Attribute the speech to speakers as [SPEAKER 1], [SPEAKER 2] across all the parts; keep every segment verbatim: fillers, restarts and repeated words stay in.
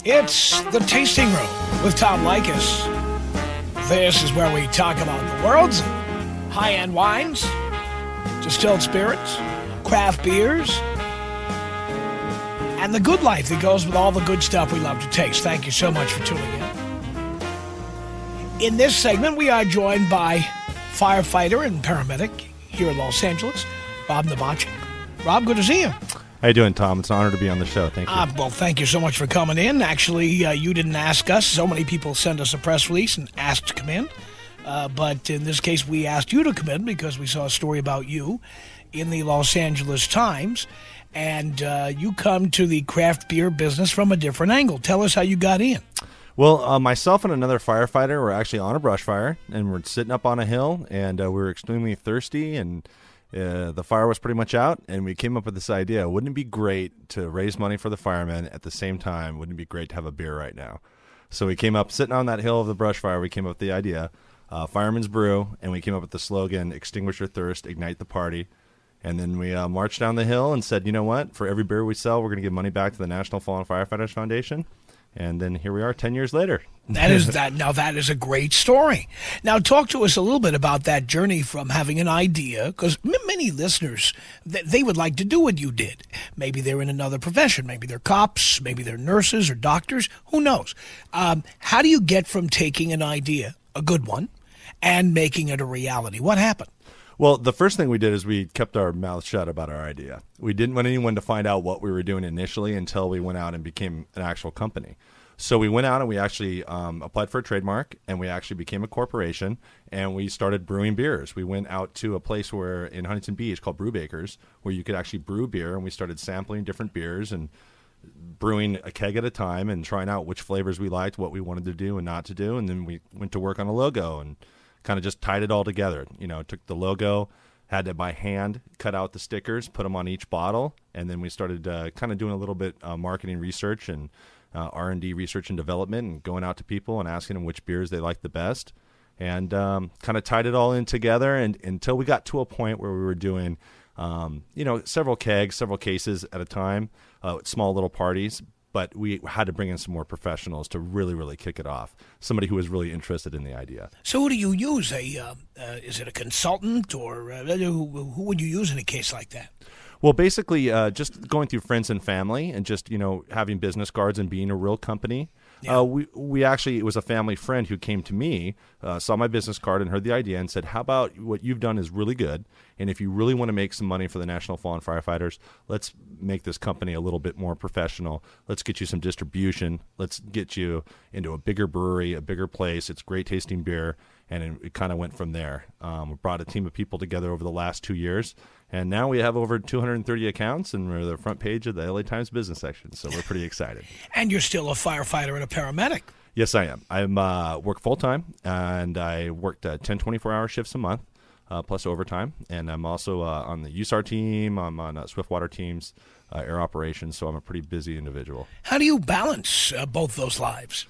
[SPEAKER 1] It's The Tasting Room with Tom Leykis. This is where we talk about the world's high-end wines, distilled spirits, craft beers, and the good life that goes with all the good stuff we love to taste. Thank you so much for tuning in. In this segment, we are joined by firefighter and paramedic here in Los Angeles, Rob Navachi. Rob, good to see you.
[SPEAKER 2] How you doing, Tom? It's an honor to be on the show. Thank you.
[SPEAKER 1] Uh, well, thank you so much for coming in. Actually, uh, you didn't ask us. So many people send us a press release and asked to come in. Uh, but in this case, we asked you to come in because we saw a story about you in the Los Angeles Times. And uh, you come to the craft beer business from a different angle. Tell us how you got in.
[SPEAKER 2] Well, uh, myself and another firefighter were actually on a brush fire, and we're sitting up on a hill, and uh, we were extremely thirsty, and Uh, the fire was pretty much out, and we came up with this idea. Wouldn't it be great to raise money for the firemen at the same time? Wouldn't it be great to have a beer right now? So we came up, sitting on that hill of the brush fire, we came up with the idea, uh, Fireman's Brew, and we came up with the slogan, extinguish your thirst, ignite the party. And then we uh, marched down the hill and said, you know what? For every beer we sell, we're going to give money back to the National Fallen Firefighters Foundation. And then here we are ten years later.
[SPEAKER 1] That is that. Now that is a great story. Now talk to us a little bit about that journey from having an idea, because m- many listeners, th- they would like to do what you did. Maybe they're in another profession. Maybe they're cops. Maybe they're nurses or doctors. Who knows? Um, how do you get from taking an idea, a good one, and making it a reality? What happened?
[SPEAKER 2] Well, the first thing we did is we kept our mouth shut about our idea. We didn't want anyone to find out what we were doing initially until we went out and became an actual company. So we went out and we actually um, applied for a trademark, and we actually became a corporation, and we started brewing beers. We went out to a place where in Huntington Beach called Brew Bakers, where you could actually brew beer, and we started sampling different beers and brewing a keg at a time and trying out which flavors we liked, what we wanted to do and not to do, and then we went to work on a logo and kind of just tied it all together. You know, took the logo, had to by hand cut out the stickers, put them on each bottle, and then we started uh, kind of doing a little bit uh, marketing research and uh, R and D research and development, and going out to people and asking them which beers they liked the best, and um, kind of tied it all in together and until we got to a point where we were doing, um, you know, several kegs, several cases at a time, uh, small little parties. But we had to bring in some more professionals to really, really kick it off. Somebody who was really interested in the idea.
[SPEAKER 1] So who do you use? A uh, uh, is it a consultant, or uh, who, who would you use in a case like that?
[SPEAKER 2] Well, basically, uh, just going through friends and family, and just you know having business cards and being a real company. Yeah. Uh, we we actually it was a family friend who came to me, uh, saw my business card and heard the idea and said, "How about what you've done is really good, and if you really want to make some money for the National Fallen Firefighters, let's make this company a little bit more professional. Let's get you some distribution. Let's get you into a bigger brewery, a bigger place. It's great tasting beer." And it, it kind of went from there. Um, we brought a team of people together over the last two years, and now we have over two hundred thirty accounts, and we're the front page of the L A Times business section, so we're pretty excited.
[SPEAKER 1] And you're still a firefighter and a paramedic.
[SPEAKER 2] Yes, I am. I uh, work full-time, and I worked uh, ten twenty-four-hour shifts a month, uh, plus overtime, and I'm also uh, on the U S A R team. I'm on uh, Swiftwater teams, uh, air operations, so I'm a pretty busy individual.
[SPEAKER 1] How do you balance uh, both those lives?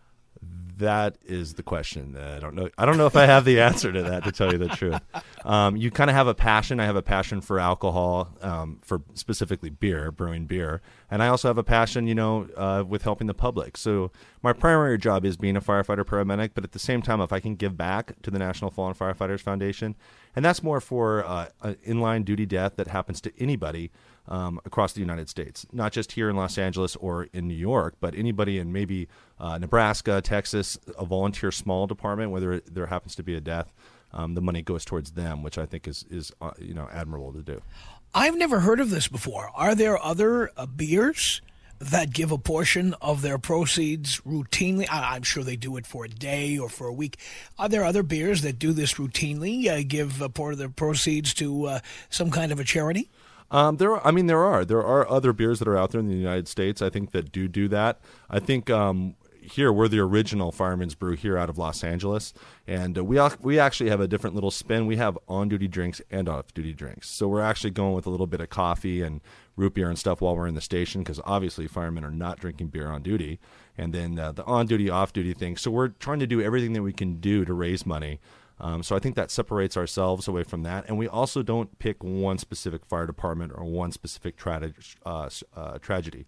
[SPEAKER 2] That is the question. I don't know. I don't know if I have the answer to that, to tell you the truth. Um, you kind of have a passion. I have a passion for alcohol, um, for specifically beer, brewing beer, and I also have a passion, you know, uh, with helping the public. So my primary job is being a firefighter paramedic, but at the same time, if I can give back to the National Fallen Firefighters Foundation, and that's more for uh, an inline duty death that happens to anybody um, across the United States, not just here in Los Angeles or in New York, but anybody in maybe uh, Nebraska, Texas, a volunteer small department, whether it, there happens to be a death, um, the money goes towards them, which I think is, is uh, you know, admirable to do.
[SPEAKER 1] I've never heard of this before. Are there other uh, beers that give a portion of their proceeds routinely? I, I'm sure they do it for a day or for a week. Are there other beers that do this routinely, uh, give a part of their proceeds to uh, some kind of a charity?
[SPEAKER 2] Um, there, are, I mean, there are there are other beers that are out there in the United States, I think, that do do that. I think um, here we're the original Fireman's Brew here out of Los Angeles, and uh, we al- we actually have a different little spin. We have on-duty drinks and off-duty drinks, so we're actually going with a little bit of coffee and root beer and stuff while we're in the station, because obviously firemen are not drinking beer on duty, and then uh, the on-duty, off-duty thing. So we're trying to do everything that we can do to raise money. Um, so I think that separates ourselves away from that. And we also don't pick one specific fire department or one specific tra- uh, uh, tragedy.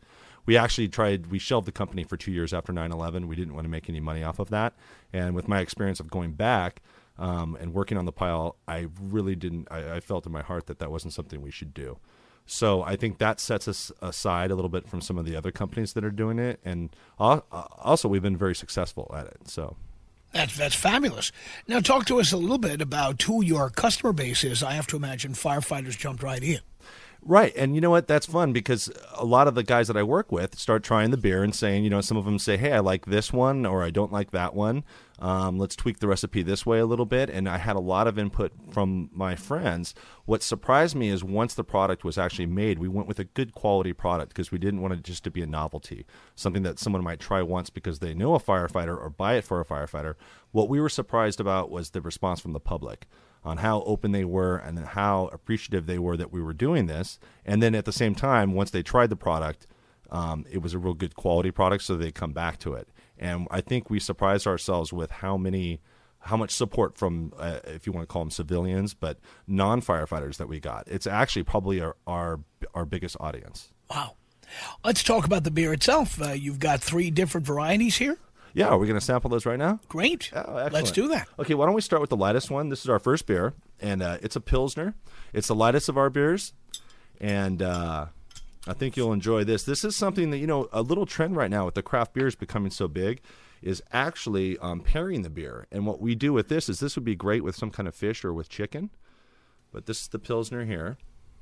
[SPEAKER 2] we actually tried, we shelved the company for two years after nine eleven. We didn't want to make any money off of that. And with my experience of going back um, and working on the pile, I really didn't, I, I felt in my heart that that wasn't something we should do. So I think that sets us aside a little bit from some of the other companies that are doing it. And also, we've been very successful at it. So
[SPEAKER 1] that's that's fabulous. Now, talk to us a little bit about who your customer base is. I have to imagine firefighters jumped right in.
[SPEAKER 2] Right. And you know what? That's fun because a lot of the guys that I work with start trying the beer and saying, you know, some of them say, hey, I like this one or I don't like that one. Um, let's tweak the recipe this way a little bit. And I had a lot of input from my friends. What surprised me is once the product was actually made, we went with a good quality product because we didn't want it just to be a novelty, something that someone might try once because they know a firefighter or buy it for a firefighter. What we were surprised about was the response from the public on how open they were and how appreciative they were that we were doing this. And then at the same time, once they tried the product, um, it was a real good quality product, so they come back to it. And I think we surprised ourselves with how many, how much support from, uh, if you want to call them civilians, but non-firefighters that we got. It's actually probably our our, our biggest audience.
[SPEAKER 1] Wow. Let's talk about the beer itself. Uh, you've got three different varieties here.
[SPEAKER 2] Yeah, are we going to sample those right now?
[SPEAKER 1] Great.
[SPEAKER 2] Oh,
[SPEAKER 1] let's do that.
[SPEAKER 2] Okay, why don't we start with the lightest one? This is our first beer, and uh, it's a Pilsner. It's the lightest of our beers, and uh, I think you'll enjoy this. This is something that, you know, a little trend right now with the craft beers becoming so big is actually um, pairing the beer. And what we do with this is this would be great with some kind of fish or with chicken, but this is the Pilsner here.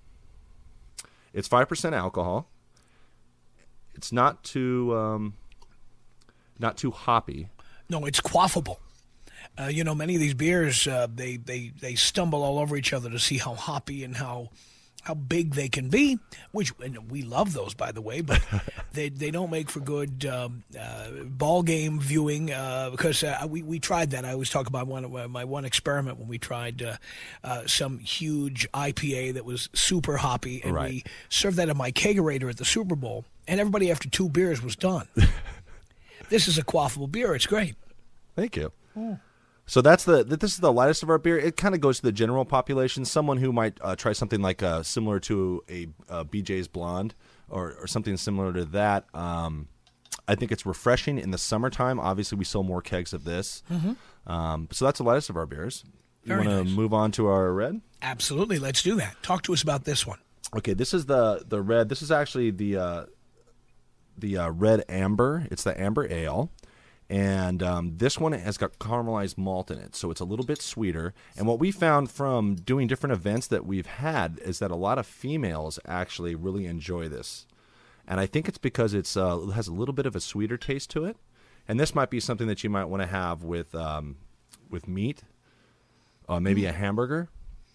[SPEAKER 2] It's five percent alcohol. It's not too... Um, Not too hoppy.
[SPEAKER 1] No, it's quaffable. Uh, you know, many of these beers, uh, they, they, they stumble all over each other to see how hoppy and how how big they can be, which and we love those, by the way, but they they don't make for good um, uh, ball game viewing uh, because uh, we, we tried that. I always talk about one of my one experiment when we tried uh, uh, some huge I P A that was super hoppy, and
[SPEAKER 2] right.
[SPEAKER 1] we served that in my kegerator at the Super Bowl, and everybody after two beers was done. This is a quaffable beer. It's great.
[SPEAKER 2] Thank you. Oh. So that's the this is the lightest of our beer. It kind of goes to the general population. Someone who might uh, try something like uh, similar to a, a B J's Blonde or, or something similar to that. Um, I think it's refreshing in the summertime. Obviously, we sell more kegs of this. Mm-hmm. Um, so that's the lightest of our beers. You want to
[SPEAKER 1] nice.
[SPEAKER 2] move on to our red?
[SPEAKER 1] Absolutely. Let's do that. Talk to us about this one.
[SPEAKER 2] Okay, this is the the red. This is actually the uh, the uh, red amber. It's the amber ale. And um, this one has got caramelized malt in it, so it's a little bit sweeter. And what we found from doing different events that we've had is that a lot of females actually really enjoy this. And I think it's because it's uh, it has a little bit of a sweeter taste to it. And this might be something that you might want to have with um, with meat, uh, maybe mm. a hamburger.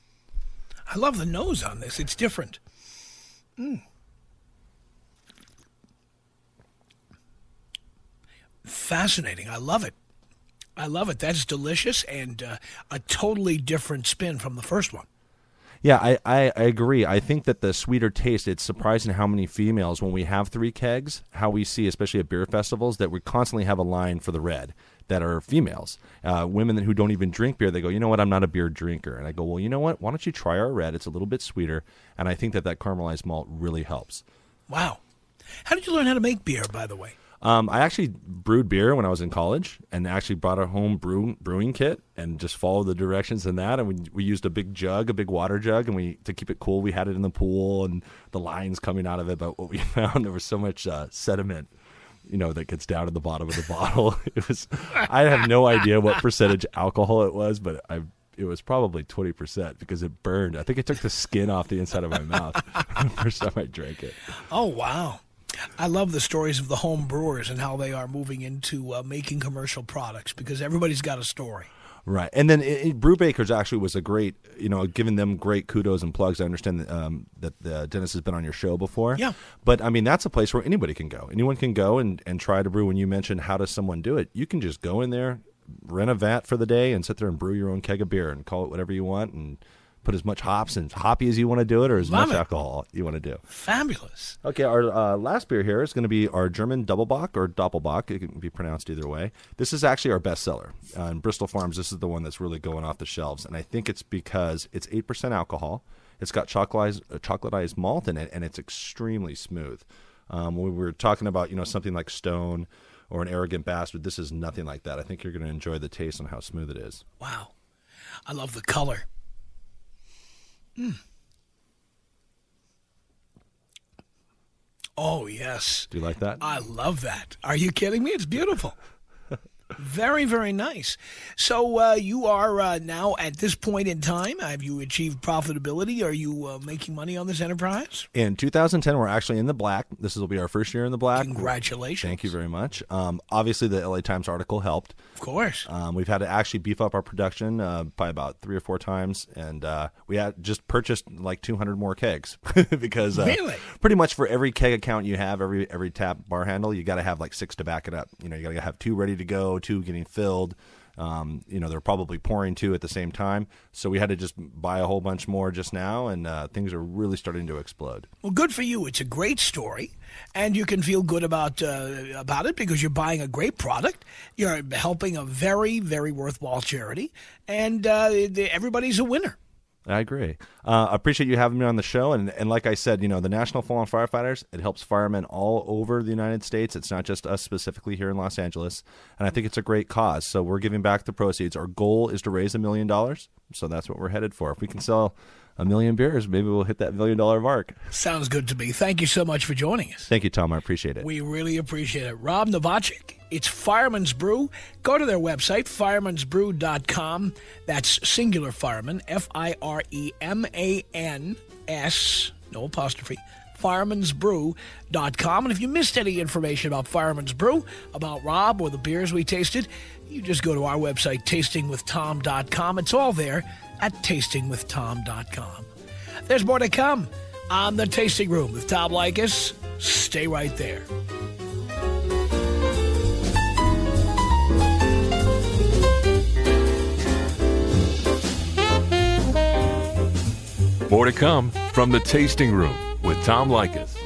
[SPEAKER 1] I love the nose on this. It's different. Mm. Fascinating. I love it. I love it. That's delicious and uh, a totally different spin from the first one.
[SPEAKER 2] Yeah, I, I, I agree. I think that the sweeter taste, it's surprising how many females, when we have three kegs, how we see, especially at beer festivals, that we constantly have a line for the red that are females. Uh, women who don't even drink beer, they go, you know what, I'm not a beer drinker. And I go, well, you know what, why don't you try our red? It's a little bit sweeter. And I think that that caramelized malt really helps.
[SPEAKER 1] Wow. How did you learn how to make beer, by the way?
[SPEAKER 2] Um, I actually brewed beer when I was in college and actually brought a home brew, brewing kit and just followed the directions in that. And we we used a big jug, a big water jug, and we to keep it cool, we had it in the pool and the lines coming out of it. But what we found, there was so much uh, sediment, you know, that gets down to the bottom of the bottle. It was, I have no idea what percentage alcohol it was, but I it was probably twenty percent because it burned. I think it took the skin off the inside of my mouth the first time I drank it.
[SPEAKER 1] Oh, wow. I love the stories of the home brewers and how they are moving into uh, making commercial products because everybody's got a story.
[SPEAKER 2] Right. And then it, it, Brew Bakers actually was a great, you know, giving them great kudos and plugs. I understand that, um, that uh, Dennis has been on your show before.
[SPEAKER 1] Yeah.
[SPEAKER 2] But, I mean, that's a place where anybody can go. Anyone can go and, and try to brew. When you mentioned how does someone do it, you can just go in there, rent a vat for the day, and sit there and brew your own keg of beer and call it whatever you want and put as much hops and hoppy as you want to do it or as
[SPEAKER 1] Love
[SPEAKER 2] much
[SPEAKER 1] it.
[SPEAKER 2] alcohol you want to do.
[SPEAKER 1] Fabulous.
[SPEAKER 2] Okay, our uh, last beer here is going to be our German Doppelbock or Doppelbock. It can be pronounced either way. This is actually our best seller. Uh, in Bristol Farms, this is the one that's really going off the shelves. And I think it's because it's eight percent alcohol. It's got chocolatized, uh, chocolatized malt in it, and it's extremely smooth. Um, when we were talking about, you know, something like Stone or an Arrogant Bastard, this is nothing like that. I think you're going to enjoy the taste and how smooth it is.
[SPEAKER 1] Wow. I love the color. Mm. Oh, yes.
[SPEAKER 2] Do you like that?
[SPEAKER 1] I love that. Are you kidding me? It's beautiful. Very, very nice. So uh, you are uh, now at this point in time, have you achieved profitability? Are you uh, making money on this enterprise?
[SPEAKER 2] In two thousand ten, we're actually in the black. This will be our first year in the black.
[SPEAKER 1] Congratulations.
[SPEAKER 2] Thank you very much. Um, obviously, the L A Times article helped.
[SPEAKER 1] Of course.
[SPEAKER 2] Um, we've had to actually beef up our production uh, by about three or four times, and uh, we had just purchased like two hundred more kegs because uh,
[SPEAKER 1] really?
[SPEAKER 2] pretty much for every keg account you have, every every tap bar handle, you got to have like six to back it up. You know, you got to have two ready to go, two getting filled. Um, you know, they're probably pouring two at the same time. So we had to just buy a whole bunch more just now, and uh, things are really starting to explode.
[SPEAKER 1] Well, good for you. It's a great story, and you can feel good about uh, about it because you're buying a great product. You're helping a very, very worthwhile charity, and uh, everybody's a winner.
[SPEAKER 2] I agree. Uh, I appreciate you having me on the show. And, and like I said, you know, the National Fallen Firefighters, it helps firemen all over the United States. It's not just us specifically here in Los Angeles. And I think it's a great cause. So we're giving back the proceeds. Our goal is to raise a million dollars. So that's what we're headed for. If we can sell a million beers, maybe we'll hit that million dollar mark.
[SPEAKER 1] Sounds good to me. Thank you so much for joining us.
[SPEAKER 2] Thank you, Tom. I appreciate it.
[SPEAKER 1] We really appreciate it. Rob Novacek. It's Fireman's Brew. Go to their website, fireman's brew dot com. That's singular fireman, F I R E M A N S, no apostrophe, fireman's brew dot com. And if you missed any information about Fireman's Brew, about Rob or the beers we tasted, you just go to our website, tasting with tom dot com. It's all there at tasting with tom dot com. There's more to come on The Tasting Room with Tom Leykis. Stay right there.
[SPEAKER 3] More to come from The Tasting Room with Tom Leykis.